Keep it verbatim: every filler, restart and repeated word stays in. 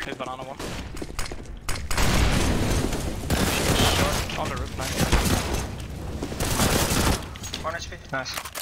Hit banana one. Short on the roof, nice. one H P. Nice.